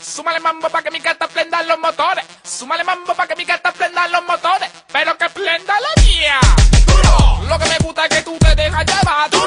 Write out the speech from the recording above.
Súmale mambo pa' que mi gata prenda los motores. Súmale mambo pa' que mi gata prenda los motores. Pero que prenda la mía. Duro. Lo que me gusta es que tú te dejas llevar.